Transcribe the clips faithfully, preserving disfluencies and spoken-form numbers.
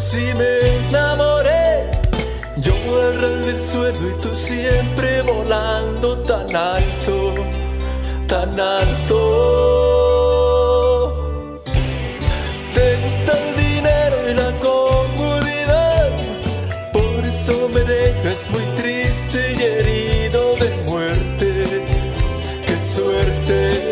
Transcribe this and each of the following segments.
sí me enamoré. Yo al ras del suelo y tú siempre volando tan alto, tan alto. Te gusta el dinero y la comodidad, por eso me dejas muy triste y herido de muerte. ¡Qué suerte!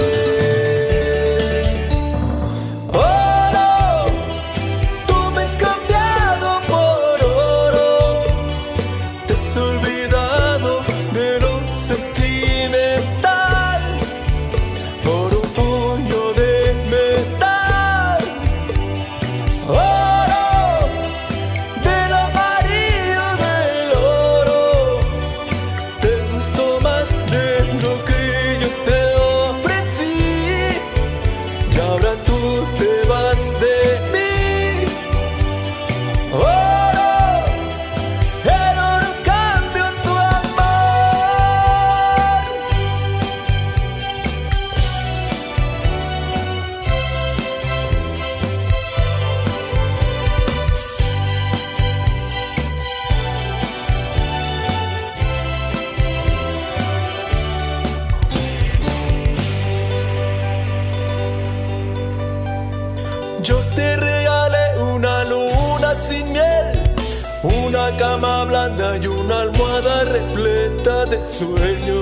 Yo te regalé una luna sin miel, una cama blanda y una almohada repleta de sueños.